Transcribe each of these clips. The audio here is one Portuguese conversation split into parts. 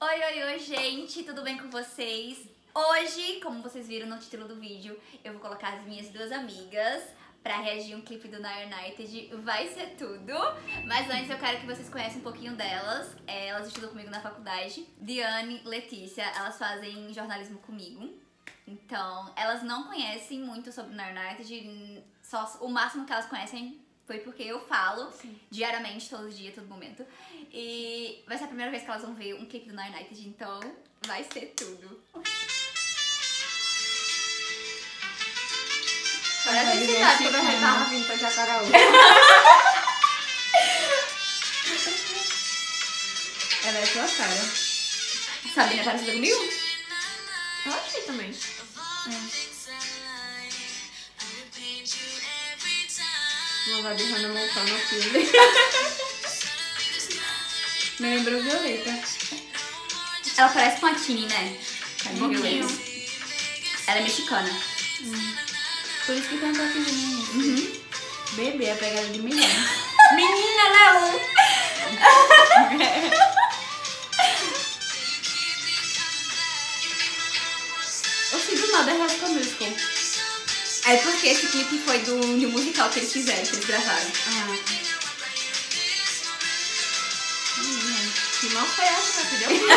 Oi, oi, oi, gente, tudo bem com vocês? Hoje, como vocês viram no título do vídeo, eu vou colocar as minhas duas amigas pra reagir a um clipe do Nile United, vai ser tudo. Mas antes eu quero que vocês conheçam um pouquinho delas. Elas estudam comigo na faculdade. Diane, Letícia, elas fazem jornalismo comigo. Então, elas não conhecem muito sobre o Nile United, só o máximo que elas conhecem foi porque eu falo diariamente, todo dia, todo momento. E vai ser a primeira vez que elas vão ver um clipe do Nile United, então vai ser tudo. Parece a cidade quando a gente tava vindo pra Jacaraú. Ela é tua cara. Sabina é parecida comigo? Eu achei também. Uma vibe Hannah Montana no filme. Me lembrou Violeta. Ela parece com a Tini, né? Um pouquinho. Ela é mexicana. Por isso que tem um toquezinho. Bebê, a pegada de menina. Menina, ela é Eu sei do nada é High School Musical. É porque esse clipe foi de um musical que eles fizeram, que eles gravaram. Que mal foi essa, meu filho?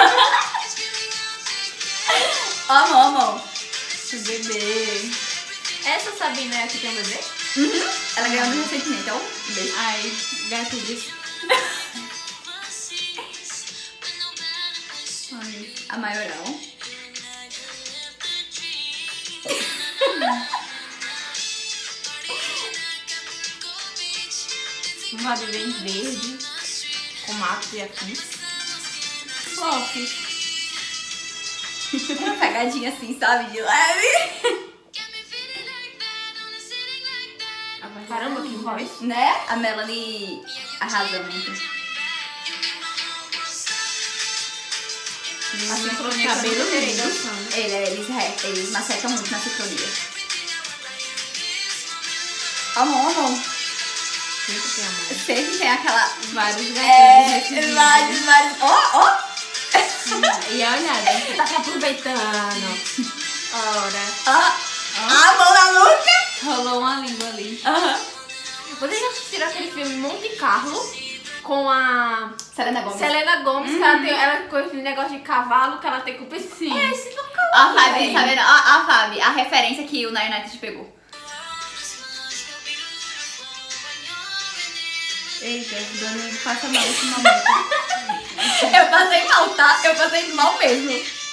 Amo, amo. Bebê. Essa Sabina é a que tem um bebê? Ela ganhou muito recentemente, então um beijo. Ai, gatilhos. A maioral. Uma bebê em verde, com matos e afins. Fofos. Uma pegadinha assim, sabe? De leve. Caramba, que voz. Né? A Melanie arrasa muito. A sincronia cabelo dele. Eles macetam muito na sincronia. Amo, amo. Sempre tem amor. Sempre tem aquela... Vários gatilhos. Vários. Ó. E a olhada. Tá se aproveitando. Ora. A mão na nuca. Rolou uma língua ali. Vocês já assistiram aquele filme Monte Carlo? Com a Selena Gomez. Selena Gomez, que ela com esse negócio de cavalo que ela tem com o piscina. A Fabi, tá vendo? A Fabi, a referência que o Nile United pegou. Eita, Dona passa mal nesse momento. Eu passei mal, tá? Eu passei mal mesmo.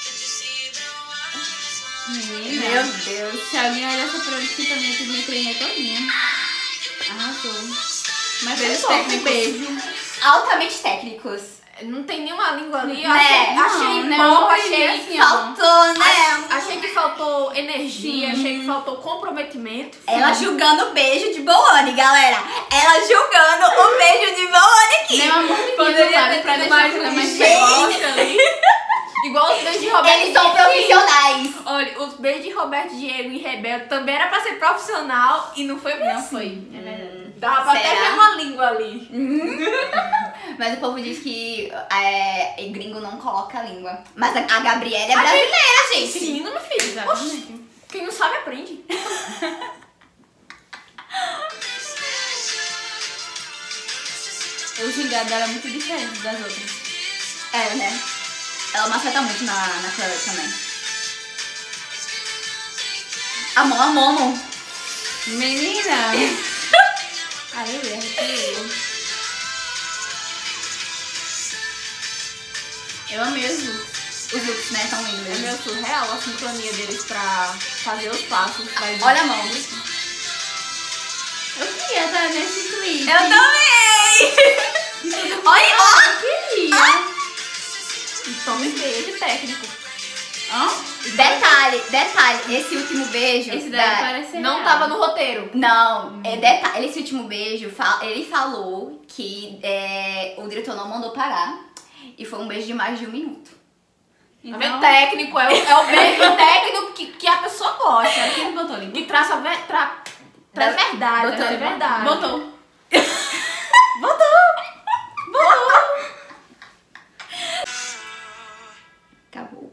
Menina. Meu Deus. Se alguém olhar essa produção também, eu me treinei todinha. Arrasou. Mas Beijos foi técnicos. beijo. Altamente técnicos. Não tem nenhuma língua ali. Eu Né? achei Não, pouco, né? achei assim, ó. Faltou, né? Achei que faltou energia, achei que faltou comprometimento. Ela julgando o beijo de Boane, galera. Ela julgando o beijo de Boane aqui. Nem uma mordidinha, Poderia sabe? ter Pra tido deixar mais a coisa mais gente. precoce ali. Igual os beijos de Roberto Eles são Diego. profissionais. Olha, os beijos de Roberto Diego e Rebelde também era pra ser profissional e não foi bem Não assim. foi, é verdade. Dava pra até Será? ver uma língua ali. Mas o povo diz que gringo não coloca a língua. Mas a Gabriela é brasileira, gente. Sim, meu filho. Exatamente. Quem não sabe, aprende. O gingado dela é muito diferente das outras. É, né? Ela maceta muito na Clara também. Amor. Menina! Ai, eu erro. Eu amei os looks. Os looks, né? Tão lindos É mesmo. meio surreal a sincronia deles pra fazer os passos. Olha a mão. Eu queria estar nesse clipe. Eu também! Olha, ó! Eu queria. Tome beijo técnico. Detalhe, esse último beijo. Esse daí parece não real. tava no roteiro. Não, detalhe, esse último beijo, ele falou que o diretor não mandou parar. E foi um beijo de mais de 1 minuto. Então, técnico, é o beijo técnico que a pessoa gosta. Quem botou ali? Que traz verdade. Botou, É verdade. Botou.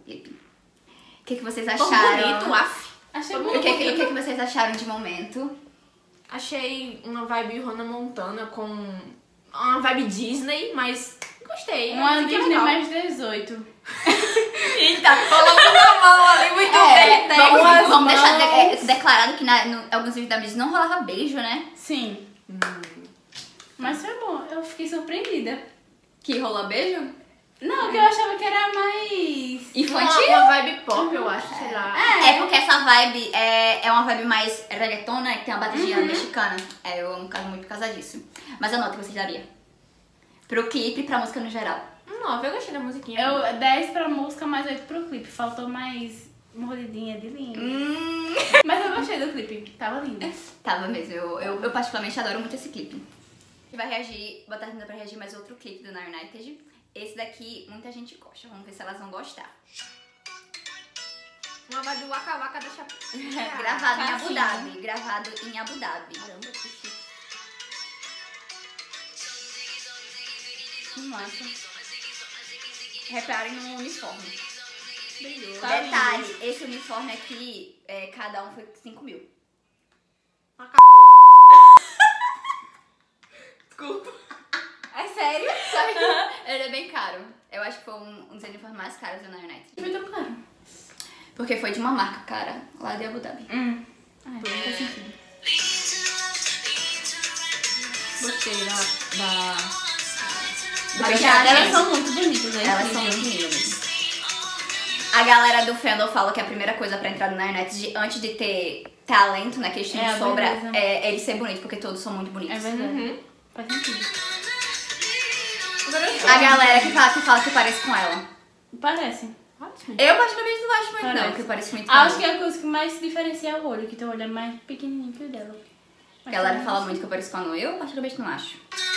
clipe. O que vocês Ficou acharam? bonito, af. Achei O muito que vocês acharam de momento? Achei uma vibe Hannah Montana com uma vibe Disney, mas gostei. uma Fiquei Disney legal. mais 18. Eita, colocou na mão ali muito bem. Vamos Vamos deixar declarado que em alguns vídeos da Disney não rolava beijo, né? Sim. Mas foi bom, eu fiquei surpreendida. Que rolou beijo? Não, que eu achava que era mais... Infantil? Uma vibe pop, eu acho, sei lá. É porque essa vibe é uma vibe mais reggaetona, que tem uma batidinha mexicana. Eu amo muito por causa disso. Mas a nota que você daria? Pro clipe e pra música no geral. 9, eu gostei da musiquinha. Eu 10 pra música, mais 8 pro clipe. Faltou mais mordidinha de língua. Mas eu gostei do clipe, tava lindo. Tava mesmo, eu particularmente adoro muito esse clipe. A gente vai reagir, botar ainda pra reagir mais outro clipe do Now United. Esse daqui muita gente gosta, vamos ver se elas vão gostar. Uma vibe Waka Waka da Chapa. Gravado em Abu Dhabi, gravado em Abu Dhabi. Caramba, que chique. Que massa. Reparem no uniforme. Brilhou. Tá Detalhe, esse uniforme aqui, cada um foi 5 mil. Desculpa. É sério? Ele é bem caro. Eu acho que foi um dos uniformes mais caros do Now United. Foi tão caro. Porque foi de uma marca cara, lá de Abu Dhabi. Faz sentido. Gostei Do Elas penteado. são muito bonitas, né? Elas são muito lindas mesmo. A galera do fandom fala que a primeira coisa pra entrar no Now United, antes de ter talento, né, que eles tinham É, de sobra, beleza. é ele ser bonito, porque todos são muito bonitos. É verdade. Faz sentido. A galera que fala que parece com ela. Parece. Ótimo. Eu particularmente não acho muito não, Parece. que parece muito com Acho ela. que a coisa que mais se diferencia é o olho, que teu olho é mais pequenininho que o dela. A galera fala muito que eu pareço com a Anu, eu particularmente não acho.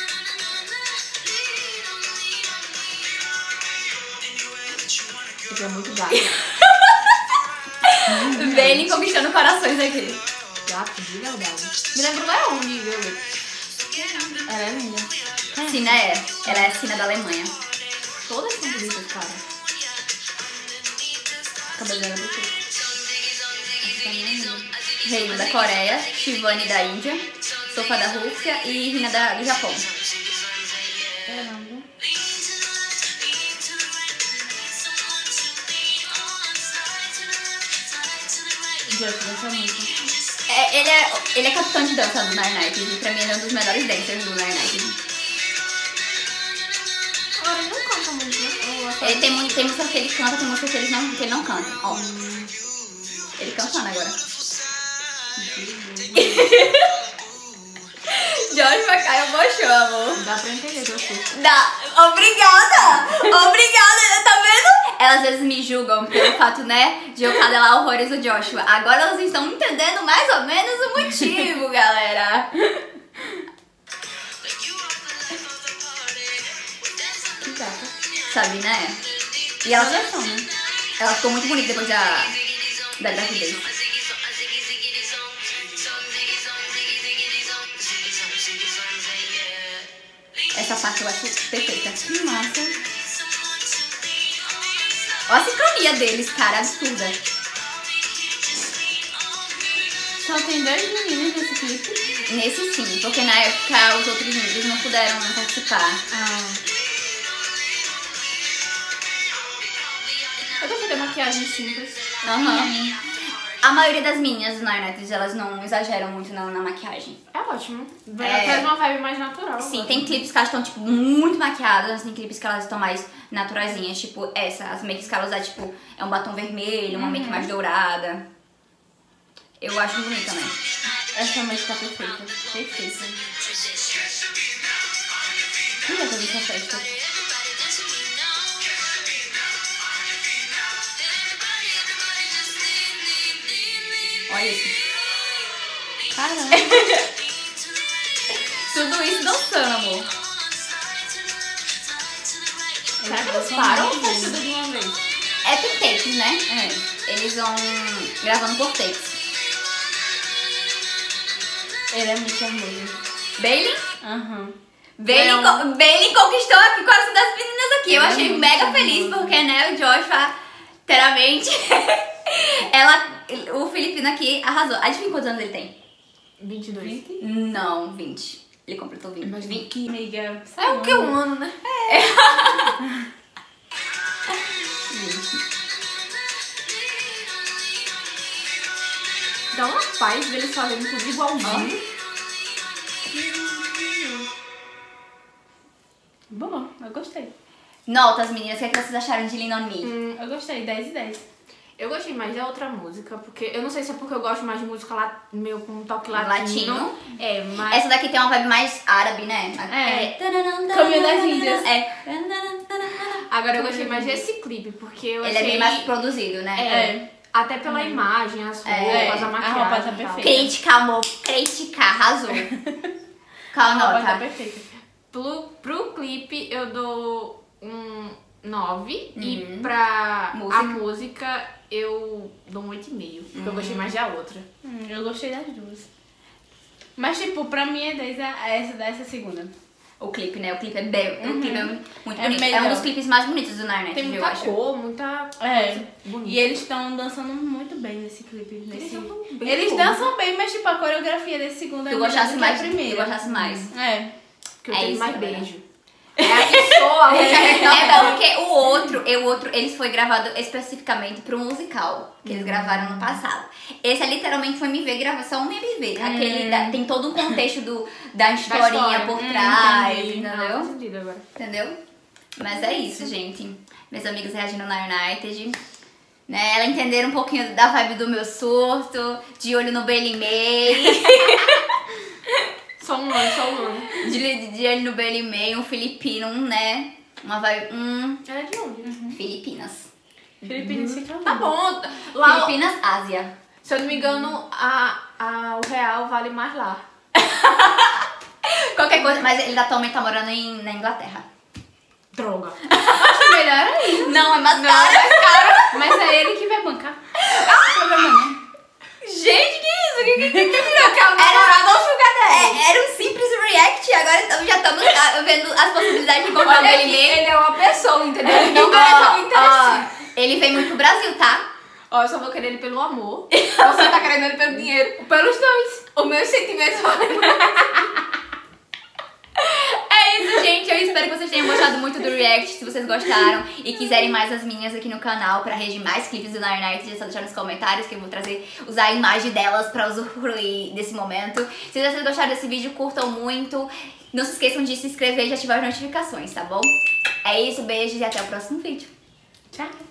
Isso é muito gato. Bem conquistando corações aqui. Gato de verdade. Me lembra Leon de Violet. Ela é linda. Sina ela é a Sina da Alemanha. Todas são bonitas, cara. O cabelo dela é perfeito. Reina da Coreia, Shivani da Índia, Sofa da Rússia e Rina do Japão. Caramba. Deus, dança muito. Ele é capitão de dança do Now United e pra mim ele é um dos melhores dancers do Now United. Agora ele não canta muito, né? Ele tem músicas que ele canta, tem músicas que ele não canta. Ó. Ele cantando agora. Josh Macaio mochou, amor. Dá pra entender que eu sou. Obrigada! Obrigada, tá vendo? Elas às vezes me julgam pelo fato, né, de eu cadelar horrores do Joshua. Agora elas estão entendendo mais ou menos o motivo, galera. Que gata. Sabe, né? E Elas ela, são, né? ela ficou muito bonita depois da gravidez. Essa parte eu acho perfeita. Que massa. Olha a sincronia deles, cara, absurda. Só tem 2 meninos nesse clipe. Nesse sim, porque na época os outros meninos não puderam participar. Eu gostei da maquiagem simples. Aham. A maioria das meninas do Now United, elas não exageram muito na maquiagem. É ótimo. É. Traz uma vibe mais natural. Sim, agora. tem clipes que elas estão, tipo, muito maquiadas, tem clipes que elas estão mais naturaisinhas, tipo essa. As makes que ela usa, tipo, é um batom vermelho, uma make mais dourada. Eu acho bonito também. Essa make tá perfeita. Perfeita. Que legal dessa festa. Olha isso. Caramba. Tudo isso dançando, amor. Será que eles são param ou muito faz lindos. tudo de uma vez? É por takes, né? Eles vão gravando por takes. Ele é muito charmoso. Bailey? Aham. Bailey conquistou aqui o coração das meninas aqui. Eu Ele é achei muito mega charmoso. feliz porque, né, o Joshua Literalmente. O Filipino aqui arrasou. Adivinha quantos anos ele tem? 22. 20? Não, 20. Ele completou 20. Mas 20. Que amiga. É o que? Um ano, né? 20. Dá uma paz ver eles fazendo tudo igualzinho. Bom, eu gostei. Notas, meninas, o que, é que vocês acharam de Lean On Me? Eu gostei, 10 e 10. Eu gostei mais da outra música, porque eu não sei se é porque eu gosto mais de música meio com um toque latino. Latino. É, mas. Essa daqui tem uma vibe mais árabe, né? Caminho das Índias. É. Agora eu gostei mais desse clipe, porque eu Ele achei. é bem mais produzido, né? É. Até pela imagem, as roupas, a maquiagem. A roupa tá e tal. perfeita. Crítica, amor. Crítica, arrasou. Qual a A roupa tá nota? perfeita. Pro clipe eu dou um 9 e Uhum. pra Música. a música eu dou um 8,5, porque eu gostei mais da outra. Eu gostei das duas. Mas, tipo, pra mim é 10 essa segunda. O clipe, né? O clipe é bem. O clipe é muito É bonito. É um melhor. dos clipes mais bonitos do Narnet, Tem eu muita acho. cor, muita É. coisa bonita. E eles estão dançando muito bem nesse clipe. Eles dançam bem Eles bom. dançam bem, mas tipo, a coreografia desse segundo é Tu melhor gostasse do que mais? a Tu primeira. gostasse mais? É. Porque eu É tenho isso, mais galera. beijo. É a pessoa, É porque o outro, eles foi gravado especificamente pro musical, que eles gravaram no passado. Esse é literalmente um MV, gravação um MV. Aquele tem todo um contexto da historinha história. por trás, entendi. Não, entendeu? faz sentido agora. Entendeu? Mas é isso, gente. Meus amigos reagindo na United. Né? Ela entenderam um pouquinho da vibe do meu surto, de olho no Bailey May. Só um ano. de olho no Bailey May, um filipino, né? Uma vibe. Ela é de onde? Filipinas. Filipinas fica Tá bom. Lá, Filipinas, Ásia. se eu não me engano, o real vale mais lá. Qualquer coisa, mas ele atualmente tá morando na Inglaterra. Droga. Acho melhor aí. Não, é mais caro. Mas é ele que vai bancar. Não problema não. Gente, que isso? Que virou? Era um simples react, agora já estamos vendo as possibilidades de encontrar o Olha Bailey aqui, May. ele é uma pessoa, entendeu? Ele não merece alguém interessante. Ele vem muito pro Brasil, tá? Ó, eu só vou querer ele pelo amor. Você tá querendo ele pelo dinheiro. Pelos dois. Os meus sentimentos valem mais. É isso, gente. Eu espero que vocês tenham gostado muito do react. Se vocês gostaram e quiserem mais as minhas aqui no canal pra reagir mais clipes do Night Night, é só deixar nos comentários que eu vou usar a imagem delas pra usufruir desse momento. Se vocês gostaram desse vídeo, curtam muito. Não se esqueçam de se inscrever e de ativar as notificações, tá bom? É isso, beijos e até o próximo vídeo. Tchau.